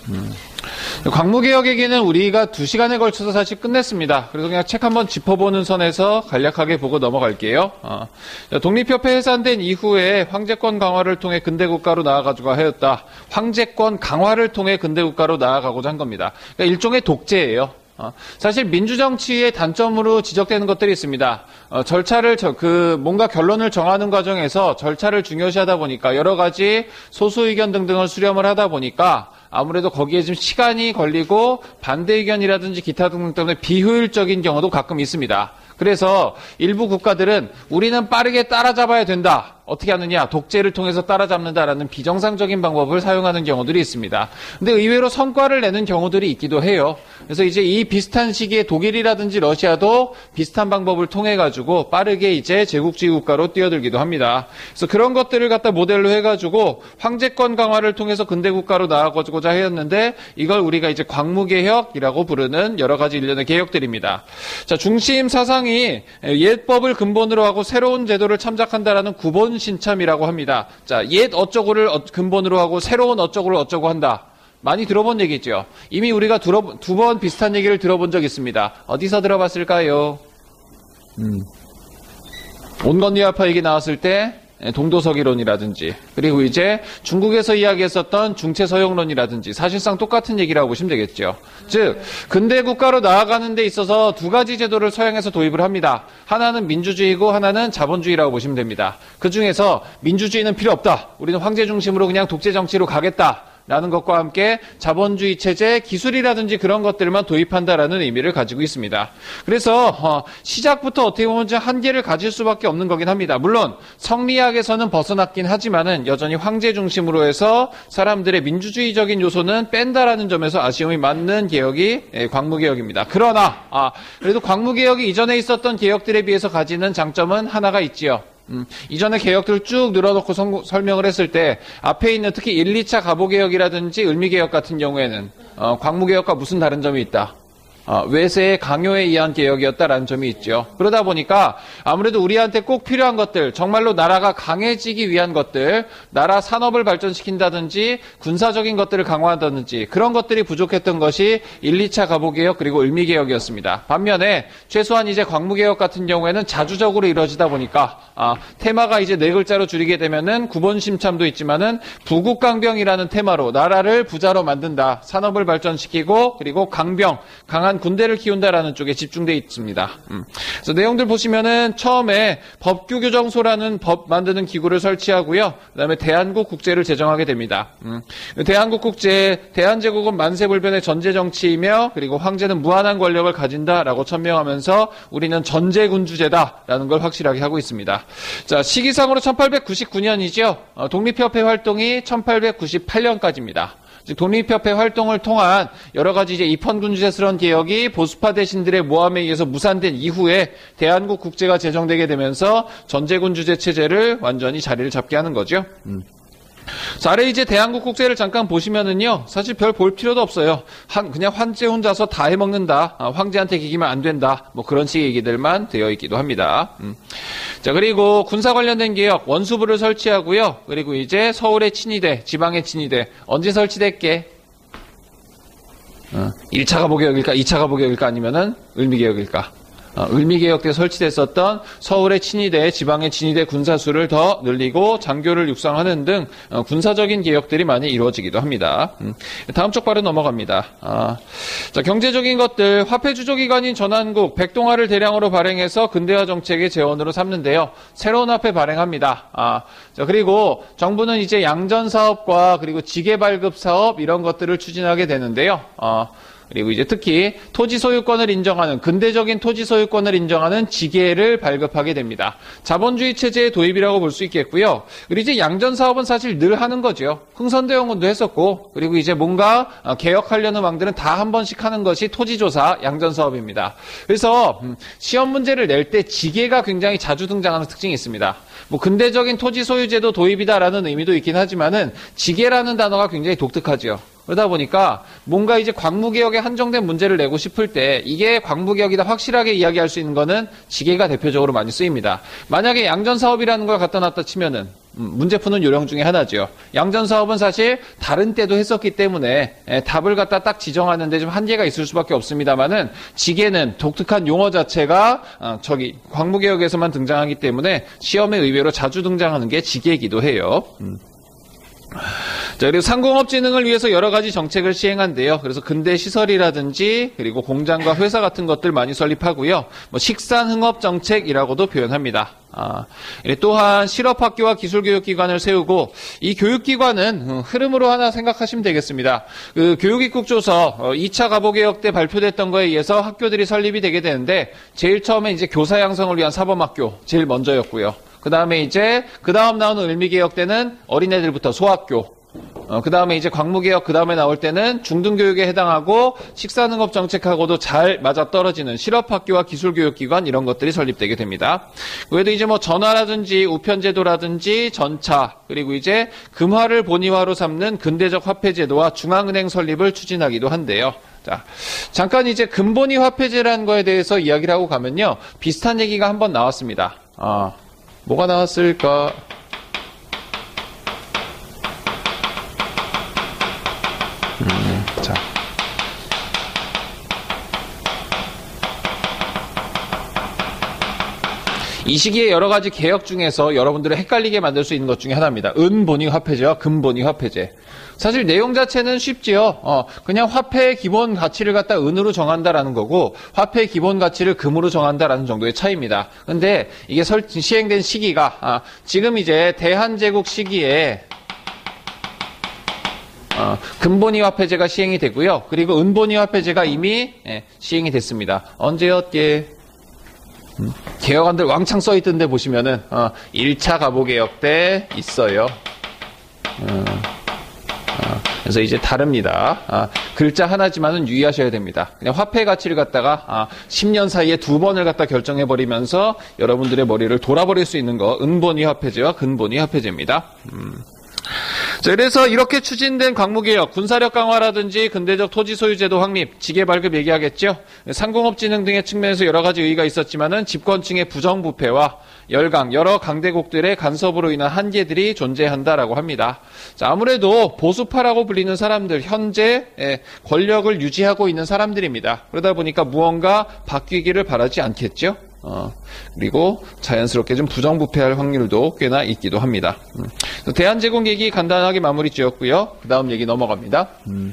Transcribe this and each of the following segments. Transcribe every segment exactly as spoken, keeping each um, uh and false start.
음. 광무개혁 얘기는 우리가 두 시간에 걸쳐서 사실 끝냈습니다. 그래서 그냥 책 한번 짚어보는 선에서 간략하게 보고 넘어갈게요. 어. 독립협회 해산된 이후에 황제권 강화를 통해 근대국가로 나아가고자 하였다. 황제권 강화를 통해 근대국가로 나아가고자 한 겁니다. 그러니까 일종의 독재예요. 어, 사실 민주정치의 단점으로 지적되는 것들이 있습니다. 어, 절차를 저, 그 뭔가 결론을 정하는 과정에서 절차를 중요시하다 보니까 여러 가지 소수 의견 등등을 수렴을 하다 보니까 아무래도 거기에 좀 시간이 걸리고 반대 의견이라든지 기타 등등 때문에 비효율적인 경우도 가끔 있습니다. 그래서 일부 국가들은 우리는 빠르게 따라잡아야 된다. 어떻게 하느냐? 독재를 통해서 따라잡는다라는 비정상적인 방법을 사용하는 경우들이 있습니다. 근데 의외로 성과를 내는 경우들이 있기도 해요. 그래서 이제 이 비슷한 시기에 독일이라든지 러시아도 비슷한 방법을 통해 가지고 빠르게 이제 제국주의 국가로 뛰어들기도 합니다. 그래서 그런 것들을 갖다 모델로 해가지고 황제권 강화를 통해서 근대 국가로 나아가고자 하였는데 이걸 우리가 이제 광무개혁이라고 부르는 여러 가지 일련의 개혁들입니다. 자, 중심 사상이 옛법을 근본으로 하고 새로운 제도를 참작한다라는 구본 신참이라고 합니다. 자, 옛 어쩌고를 근본으로 하고 새로운 어쩌고를 어쩌고 한다. 많이 들어본 얘기죠. 이미 우리가 두 번 비슷한 얘기를 들어본 적 있습니다. 어디서 들어봤을까요? 음. 온건리아파 얘기 나왔을 때 동도서기론이라든지 그리고 이제 중국에서 이야기했었던 중체서용론이라든지 사실상 똑같은 얘기라고 보시면 되겠죠. 즉 근대 국가로 나아가는 데 있어서 두 가지 제도를 서양에서 도입을 합니다. 하나는 민주주의고 하나는 자본주의라고 보시면 됩니다. 그중에서 민주주의는 필요 없다. 우리는 황제 중심으로 그냥 독재 정치로 가겠다. 라는 것과 함께 자본주의 체제, 기술이라든지 그런 것들만 도입한다라는 의미를 가지고 있습니다. 그래서 어, 시작부터 어떻게 보면 한계를 가질 수밖에 없는 거긴 합니다. 물론 성리학에서는 벗어났긴 하지만은 여전히 황제 중심으로 해서 사람들의 민주주의적인 요소는 뺀다라는 점에서 아쉬움이 많는 개혁이 예, 광무개혁입니다. 그러나 아, 그래도 광무개혁이 이전에 있었던 개혁들에 비해서 가지는 장점은 하나가 있지요. 음, 이전에 개혁들을 쭉 늘어놓고 성, 설명을 했을 때 앞에 있는 특히 일, 이 차 가보개혁이라든지 을미개혁 같은 경우에는 어, 광무개혁과 무슨 다른 점이 있다? 어, 외세의 강요에 의한 개혁이었다라는 점이 있죠. 그러다 보니까 아무래도 우리한테 꼭 필요한 것들, 정말로 나라가 강해지기 위한 것들, 나라 산업을 발전시킨다든지 군사적인 것들을 강화한다든지 그런 것들이 부족했던 것이 일, 이 차 가보개혁 그리고 을미개혁이었습니다. 반면에 최소한 이제 광무개혁 같은 경우에는 자주적으로 이루어지다 보니까 아, 테마가 이제 네 글자로 줄이게 되면은 구본심참도 있지만은 부국강병이라는 테마로 나라를 부자로 만든다, 산업을 발전시키고 그리고 강병, 강한 군대를 키운다라는 쪽에 집중되어 있습니다. 음. 그래서 내용들 보시면은 처음에 법규교정소라는 법 만드는 기구를 설치하고요. 그다음에 대한국 국제를 제정하게 됩니다. 음. 대한국 국제, 대한제국은 만세불변의 전제 정치이며 그리고 황제는 무한한 권력을 가진다라고 천명하면서 우리는 전제군주제다라는 걸 확실하게 하고 있습니다. 자, 시기상으로 천팔백구십구 년이죠. 어, 독립협회 활동이 천팔백구십팔 년까지입니다. 즉 독립협회 활동을 통한 여러 가지 이제 입헌군주제스러운 개혁이 보수파 대신들의 모함에 의해서 무산된 이후에 대한국 국제가 제정되게 되면서 전제군주제 체제를 완전히 자리를 잡게 하는 거죠. 음. 자, 아래 이제 대한국 국제를 잠깐 보시면은요, 사실 별 볼 필요도 없어요. 한, 그냥 황제 혼자서 다 해먹는다. 아, 황제한테 기기면 안 된다. 뭐 그런 식의 얘기들만 되어 있기도 합니다. 음. 자, 그리고 군사 관련된 개혁, 원수부를 설치하고요. 그리고 이제 서울의 친위대, 지방의 친위대, 언제 설치됐게? 어, 일 차 가보개혁일까? 이 차 가보개혁일까? 아니면은 을미개혁일까? 어, 을미개혁 때 설치됐었던 서울의 친위대, 지방의 친위대 군사수를 더 늘리고 장교를 육성하는 등 어, 군사적인 개혁들이 많이 이루어지기도 합니다. 음, 다음 쪽 바로 넘어갑니다. 아, 자, 경제적인 것들, 화폐주조기관인 전환국, 백동화를 대량으로 발행해서 근대화 정책의 재원으로 삼는데요. 새로운 화폐 발행합니다. 아, 자, 그리고 정부는 이제 양전사업과 그리고 지게발급사업 이런 것들을 추진하게 되는데요. 어, 그리고 이제 특히 토지 소유권을 인정하는, 근대적인 토지 소유권을 인정하는 지계를 발급하게 됩니다. 자본주의 체제의 도입이라고 볼 수 있겠고요. 그리고 이제 양전 사업은 사실 늘 하는 거죠. 흥선대원군도 했었고, 그리고 이제 뭔가 개혁하려는 왕들은 다 한 번씩 하는 것이 토지조사 양전 사업입니다. 그래서 시험 문제를 낼 때 지계가 굉장히 자주 등장하는 특징이 있습니다. 뭐 근대적인 토지 소유제도 도입이다라는 의미도 있긴 하지만은 지계라는 단어가 굉장히 독특하죠. 그러다 보니까 뭔가 이제 광무개혁에 한정된 문제를 내고 싶을 때 이게 광무개혁이다 확실하게 이야기할 수 있는 거는 지계가 대표적으로 많이 쓰입니다. 만약에 양전사업이라는 걸 갖다 놨다 치면은 문제 푸는 요령 중에 하나죠. 양전 사업은 사실 다른 때도 했었기 때문에 답을 갖다 딱 지정하는데 좀 한계가 있을 수밖에 없습니다만은 지게는 독특한 용어 자체가 저기 광무개혁에서만 등장하기 때문에 시험에 의외로 자주 등장하는 게 지게이기도 해요. 음. 자, 그리고 상공업진흥을 위해서 여러 가지 정책을 시행한대요. 그래서 근대 시설이라든지 그리고 공장과 회사 같은 것들 많이 설립하고요. 뭐 식산흥업 정책이라고도 표현합니다. 아, 또한 실업학교와 기술교육기관을 세우고 이 교육기관은 흐름으로 하나 생각하시면 되겠습니다. 그 교육입국조서 이 차 가보개혁 때 발표됐던 거에 의해서 학교들이 설립이 되게 되는데 제일 처음에 이제 교사 양성을 위한 사범학교 제일 먼저였고요. 그 다음에 이제 그 다음 나오는 을미개혁 때는 어린애들부터 소학교, 어, 그 다음에 이제 광무개혁 그 다음에 나올 때는 중등교육에 해당하고 식산흥업 정책하고도 잘 맞아떨어지는 실업학교와 기술교육기관 이런 것들이 설립되게 됩니다. 그 외에도 이제 뭐 전화라든지 우편제도라든지 전차 그리고 이제 금화를 본위화로 삼는 근대적 화폐제도와 중앙은행 설립을 추진하기도 한데요. 자, 잠깐 이제 근본위 화폐제라는 거에 대해서 이야기를 하고 가면요. 비슷한 얘기가 한번 나왔습니다. 아, 뭐가 나왔을까? 음, 자. 이 시기에 여러 가지 개혁 중에서 여러분들을 헷갈리게 만들 수 있는 것 중에 하나입니다. 은본위 화폐제와 금본위 화폐제. 사실 내용 자체는 쉽지요. 어, 그냥 화폐의 기본 가치를 갖다 은으로 정한다라는 거고 화폐의 기본 가치를 금으로 정한다라는 정도의 차이입니다. 근데 이게 설, 시행된 시기가 아, 지금 이제 대한제국 시기에 어, 금본위 화폐제가 시행이 되고요. 그리고 은본위 화폐제가 이미 예, 시행이 됐습니다. 언제였게? 음, 개혁안들 왕창 써있던데 보시면은 어, 일 차 가보개혁 때 있어요. 어, 어, 그래서 이제 다릅니다. 아, 글자 하나지만은 유의하셔야 됩니다. 그냥 화폐 가치를 갖다가 아, 십 년 사이에 두 번을 갖다 결정해버리면서 여러분들의 머리를 돌아버릴 수 있는 거 은본위 화폐제와 근본위 화폐제입니다. 음. 자, 그래서 이렇게 추진된 광무개혁, 군사력 강화라든지 근대적 토지 소유제도 확립, 지계 발급 얘기하겠죠. 상공업진흥 등의 측면에서 여러 가지 의의가 있었지만은 집권층의 부정부패와 열강, 여러 강대국들의 간섭으로 인한 한계들이 존재한다라고 합니다. 자, 아무래도 보수파라고 불리는 사람들, 현재 권력을 유지하고 있는 사람들입니다. 그러다 보니까 무언가 바뀌기를 바라지 않겠죠. 어, 그리고 자연스럽게 좀 부정부패할 확률도 꽤나 있기도 합니다. 음. 대한제국 얘기 간단하게 마무리 지었고요. 그 다음 얘기 넘어갑니다. 음.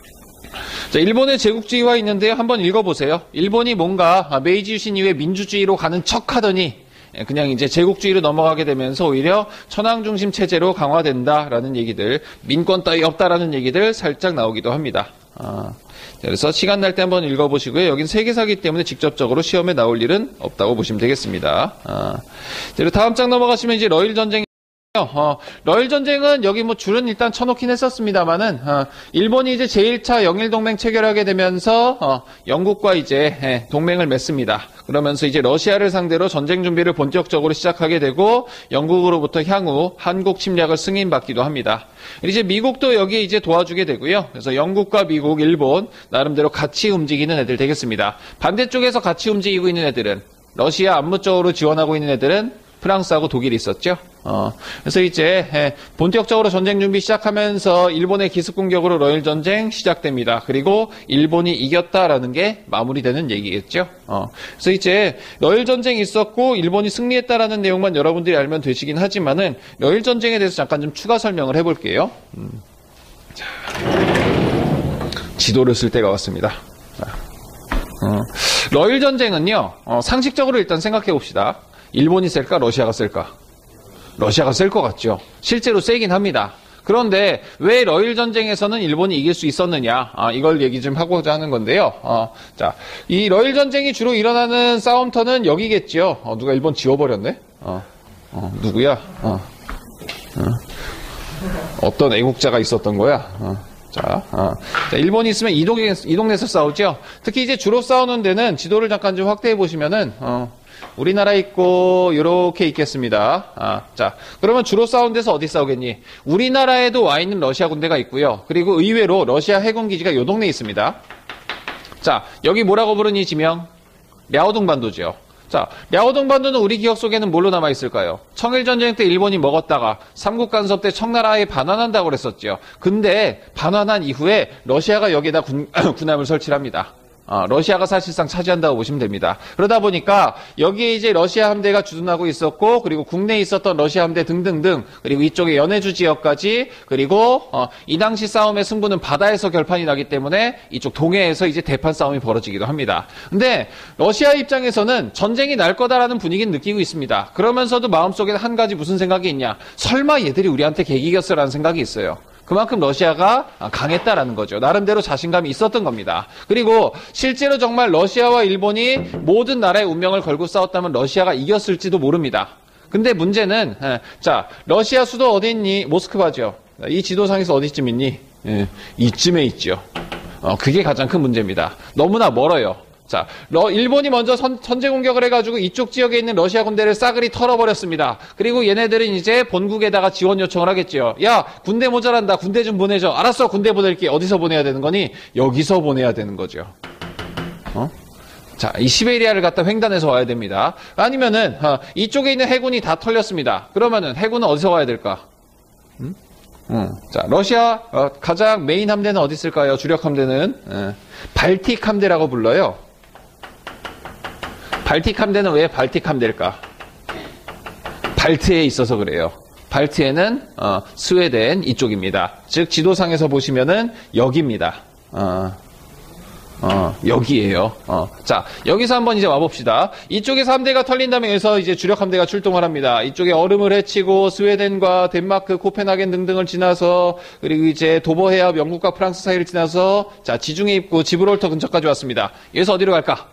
자, 일본의 제국주의화 있는데요. 한번 읽어보세요. 일본이 뭔가 메이지 유신 이후에 민주주의로 가는 척 하더니 그냥 이제 제국주의로 넘어가게 되면서 오히려 천황중심 체제로 강화된다라는 얘기들, 민권 따위 없다라는 얘기들 살짝 나오기도 합니다. 아, 그래서 시간 날 때 한번 읽어보시고요. 여긴 세계사기 때문에 직접적으로 시험에 나올 일은 없다고 보시면 되겠습니다. 아, 그리고 다음 장 넘어가시면 이제 러일 전쟁. 어, 러일 전쟁은 여기 뭐 줄은 일단 쳐놓긴 했었습니다만은 어, 일본이 이제 제일 차 영일 동맹 체결하게 되면서 어, 영국과 이제 예, 동맹을 맺습니다. 그러면서 이제 러시아를 상대로 전쟁 준비를 본격적으로 시작하게 되고 영국으로부터 향후 한국 침략을 승인받기도 합니다. 이제 미국도 여기에 이제 도와주게 되고요. 그래서 영국과 미국, 일본 나름대로 같이 움직이는 애들 되겠습니다. 반대쪽에서 같이 움직이고 있는 애들은 러시아 암묵적으로 지원하고 있는 애들은 프랑스하고 독일이 있었죠. 어, 그래서 이제 예, 본격적으로 전쟁 준비 시작하면서 일본의 기습 공격으로 러일 전쟁 시작됩니다. 그리고 일본이 이겼다라는 게 마무리되는 얘기겠죠. 어, 그래서 이제 러일 전쟁이 있었고 일본이 승리했다라는 내용만 여러분들이 알면 되시긴 하지만은 러일 전쟁에 대해서 잠깐 좀 추가 설명을 해볼게요. 음. 자, 지도를 쓸 때가 왔습니다. 자, 어, 러일 전쟁은요 어, 상식적으로 일단 생각해 봅시다. 일본이 셀까 러시아가 셀까? 러시아가 셀 것 같죠. 실제로 세긴 합니다. 그런데 왜 러일 전쟁에서는 일본이 이길 수 있었느냐? 아, 이걸 얘기 좀 하고자 하는 건데요. 어, 자, 이 러일 전쟁이 주로 일어나는 싸움터는 여기겠죠. 어, 누가 일본 지워버렸네? 어, 어, 누구야? 어, 어, 어떤 애국자가 있었던 거야? 어. 자, 어. 자, 일본이 있으면 이 동네, 이 동네에서 싸우죠. 특히 이제 주로 싸우는 데는 지도를 잠깐 좀 확대해 보시면은 어, 우리나라 있고 이렇게 있겠습니다. 아, 자, 그러면 주로 싸우는 데서 어디 싸우겠니? 우리나라에도 와 있는 러시아 군대가 있고요. 그리고 의외로 러시아 해군 기지가 이 동네에 있습니다. 자, 여기 뭐라고 부르니 지명? 랴오둥 반도죠. 자, 랴오동 반도는 우리 기억 속에는 뭘로 남아있을까요? 청일전쟁 때 일본이 먹었다가 삼국 간섭 때 청나라에 반환한다고 그랬었죠. 근데 반환한 이후에 러시아가 여기에다 군, 군함을 설치를 합니다. 어, 러시아가 사실상 차지한다고 보시면 됩니다. 그러다 보니까 여기에 이제 러시아 함대가 주둔하고 있었고, 그리고 국내에 있었던 러시아 함대 등등등, 그리고 이쪽에 연해주 지역까지, 그리고 어, 이 당시 싸움의 승부는 바다에서 결판이 나기 때문에 이쪽 동해에서 이제 대판 싸움이 벌어지기도 합니다. 근데 러시아 입장에서는 전쟁이 날 거다라는 분위기는 느끼고 있습니다. 그러면서도 마음속에 한 가지 무슨 생각이 있냐? 설마 얘들이 우리한테 개기겠어라는 생각이 있어요. 그만큼 러시아가 강했다라는 거죠. 나름대로 자신감이 있었던 겁니다. 그리고 실제로 정말 러시아와 일본이 모든 나라의 운명을 걸고 싸웠다면 러시아가 이겼을지도 모릅니다. 근데 문제는 자, 러시아 수도 어디 있니? 모스크바죠. 이 지도상에서 어디쯤 있니? 예, 이쯤에 있죠. 어, 그게 가장 큰 문제입니다. 너무나 멀어요. 자, 러, 일본이 먼저 선, 선제 공격을 해가지고 이쪽 지역에 있는 러시아 군대를 싸그리 털어버렸습니다. 그리고 얘네들은 이제 본국에다가 지원 요청을 하겠지요. 야, 군대 모자란다. 군대 좀 보내줘. 알았어, 군대 보낼게. 어디서 보내야 되는 거니? 여기서 보내야 되는 거죠. 어? 자, 이 시베리아를 갖다 횡단해서 와야 됩니다. 아니면은 어, 이쪽에 있는 해군이 다 털렸습니다. 그러면은 해군은 어디서 와야 될까? 음? 음. 자, 러시아 어, 가장 메인 함대는 어디 있을까요? 주력 함대는 예, 발틱 함대라고 불러요. 발틱 함대는 왜 발틱 함대일까? 발트에 있어서 그래요. 발트에는 어, 스웨덴 이쪽입니다. 즉 지도상에서 보시면은 여기입니다. 어, 어, 여기에요. 어. 자, 여기서 한번 이제 와봅시다. 이쪽에서 함대가 털린 다음에 여기서 이제 주력 함대가 출동을 합니다. 이쪽에 얼음을 헤치고 스웨덴과 덴마크, 코펜하겐 등등을 지나서, 그리고 이제 도버 해협, 영국과 프랑스 사이를 지나서, 자, 지중해 입구 지브롤터 근처까지 왔습니다. 여기서 어디로 갈까?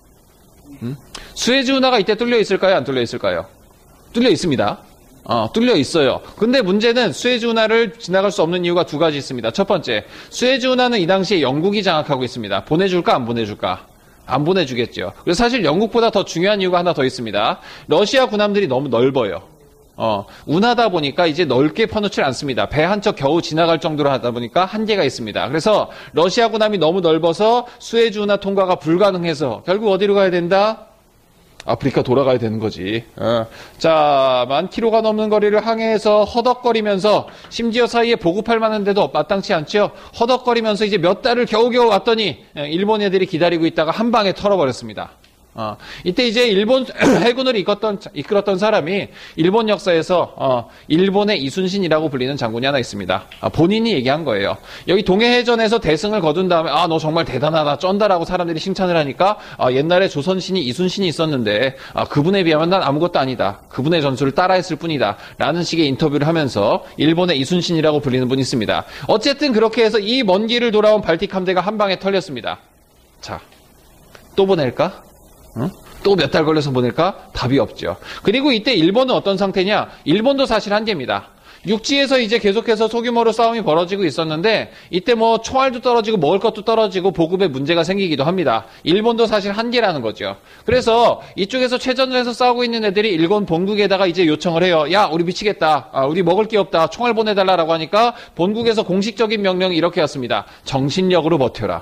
음? 수에즈 운하가 이때 뚫려 있을까요? 안 뚫려 있을까요? 뚫려 있습니다. 어, 뚫려 있어요. 근데 문제는 수에즈 운하를 지나갈 수 없는 이유가 두 가지 있습니다. 첫 번째, 수에즈 운하는 이 당시에 영국이 장악하고 있습니다. 보내줄까 안 보내줄까? 안 보내주겠죠. 그래서 사실 영국보다 더 중요한 이유가 하나 더 있습니다. 러시아 군함들이 너무 넓어요. 어, 운하다 보니까 이제 넓게 퍼놓질 않습니다. 배 한 척 겨우 지나갈 정도로 하다 보니까 한계가 있습니다. 그래서 러시아 군함이 너무 넓어서 수에즈 운하 통과가 불가능해서 결국 어디로 가야 된다? 아프리카 돌아가야 되는 거지. 어. 자, 만 킬로가 넘는 거리를 항해해서 허덕거리면서 심지어 사이에 보급할 만한데도 마땅치 않죠. 허덕거리면서 이제 몇 달을 겨우겨우 왔더니 일본 애들이 기다리고 있다가 한 방에 털어버렸습니다. 어, 이때 이제 일본 해군을 이끌었던, 이끌었던 사람이 일본 역사에서 어, 일본의 이순신이라고 불리는 장군이 하나 있습니다. 아, 본인이 얘기한 거예요. 여기 동해해전에서 대승을 거둔 다음에 아, 너 정말 대단하다, 쩐다라고 사람들이 칭찬을 하니까 아, 옛날에 조선신이 이순신이 있었는데 아, 그분에 비하면 난 아무것도 아니다. 그분의 전술을 따라했을 뿐이다. 라는 식의 인터뷰를 하면서 일본의 이순신이라고 불리는 분이 있습니다. 어쨌든 그렇게 해서 이 먼 길을 돌아온 발틱 함대가 한 방에 털렸습니다. 자, 또 보낼까? 어? 또 몇 달 걸려서 보낼까? 답이 없죠. 그리고 이때 일본은 어떤 상태냐? 일본도 사실 한계입니다. 육지에서 이제 계속해서 소규모로 싸움이 벌어지고 있었는데 이때 뭐 총알도 떨어지고 먹을 것도 떨어지고 보급에 문제가 생기기도 합니다. 일본도 사실 한계라는 거죠. 그래서 이쪽에서 최전선에서 싸우고 있는 애들이 일본 본국에다가 이제 요청을 해요. 야, 우리 미치겠다. 아, 우리 먹을 게 없다. 총알 보내달라고 하니까 본국에서 공식적인 명령이 이렇게 왔습니다. 정신력으로 버텨라.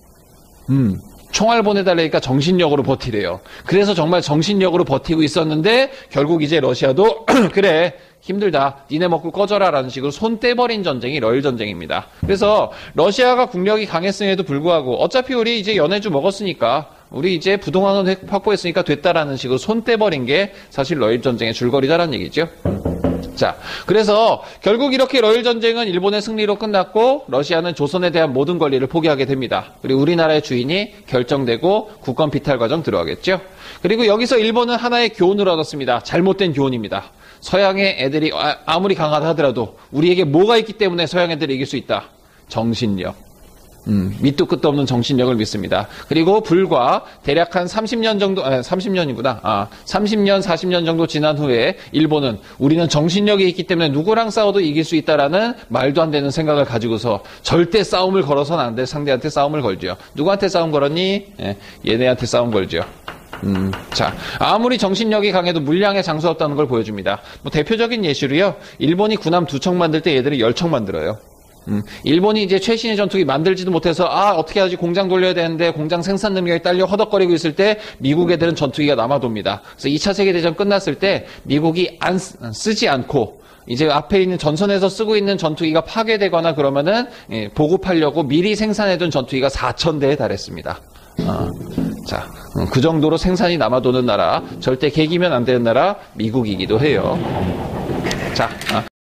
음. 총알 보내달라니까 정신력으로 버티래요. 그래서 정말 정신력으로 버티고 있었는데 결국 이제 러시아도 그래 힘들다 니네 먹고 꺼져라 라는 식으로 손 떼버린 전쟁이 러일 전쟁입니다. 그래서 러시아가 국력이 강했음에도 불구하고 어차피 우리 이제 연해주 먹었으니까 우리 이제 부동산을 확보했으니까 됐다라는 식으로 손 떼버린 게 사실 러일 전쟁의 줄거리다라는 얘기죠. 자, 그래서 결국 이렇게 러일 전쟁은 일본의 승리로 끝났고 러시아는 조선에 대한 모든 권리를 포기하게 됩니다. 그리고 우리나라의 주인이 결정되고 국권 비탈 과정 들어가겠죠. 그리고 여기서 일본은 하나의 교훈을 얻었습니다. 잘못된 교훈입니다. 서양의 애들이 아무리 강하다 하더라도 우리에게 뭐가 있기 때문에 서양 애들이 이길 수 있다. 정신력. 음, 밑도 끝도 없는 정신력을 믿습니다. 그리고 불과 대략 한 삼십 년 정도, 아, 삼십 년이구나. 아, 삼십 년, 사십 년 정도 지난 후에 일본은 우리는 정신력이 있기 때문에 누구랑 싸워도 이길 수 있다라는 말도 안 되는 생각을 가지고서 절대 싸움을 걸어서는 안 될 상대한테 싸움을 걸죠. 누구한테 싸움 걸었니? 예, 얘네한테 싸움 걸죠. 음, 자, 아무리 정신력이 강해도 물량에 장수 없다는 걸 보여줍니다. 뭐 대표적인 예시로요. 일본이 군함 두 척 만들 때 얘들이 열 척 만들어요. 음, 일본이 이제 최신의 전투기 만들지도 못해서 아 어떻게 하지 공장 돌려야 되는데 공장 생산 능력이 딸려 허덕거리고 있을 때 미국 애들은 전투기가 남아돕니다. 그래서 이 차 세계대전 끝났을 때 미국이 안 쓰, 쓰지 않고 이제 앞에 있는 전선에서 쓰고 있는 전투기가 파괴되거나 그러면은 예, 보급하려고 미리 생산해둔 전투기가 사천 대에 달했습니다. 어, 자, 음, 그 정도로 생산이 남아도는 나라, 절대 개기면 안 되는 나라 미국이기도 해요. 자. 어.